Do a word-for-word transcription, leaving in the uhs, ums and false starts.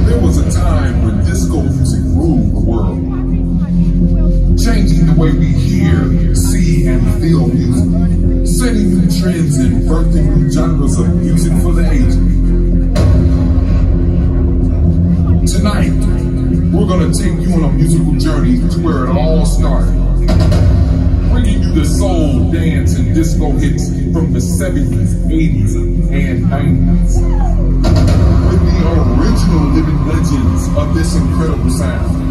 There was a time when disco music ruled the world, changing the way we hear, see, and feel music, setting new trends and birthing new genres of music for the ages. Tonight, we're gonna take you on a musical journey to where it all started, bringing you the soul, dance, and disco hits from the seventies, eighties, and nineties. With the original living legends of this incredible sound.